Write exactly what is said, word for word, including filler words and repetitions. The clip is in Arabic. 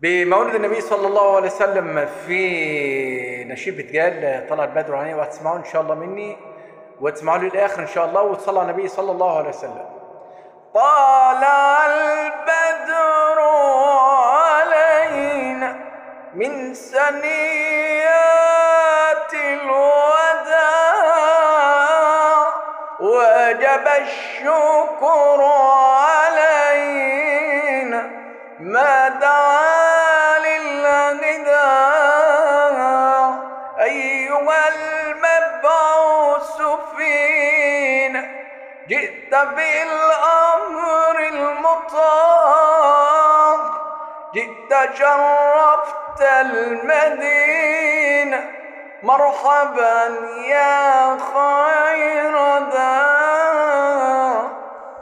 بمولد النبي صلى الله عليه وسلم في نشيد بتقال طلع البدر عليه، وهتسمعوه ان شاء الله مني وتسمعوا لي الاخر ان شاء الله، وتصلوا على النبي صلى الله عليه وسلم. طلع البدر علينا من سنيات الوداع، وجب الشكر علينا ما دعا للغداء، أيها المبعوث فينا جئت بالأمر المطاع، جئت شرفت المدينة، مرحبا يا خير داع.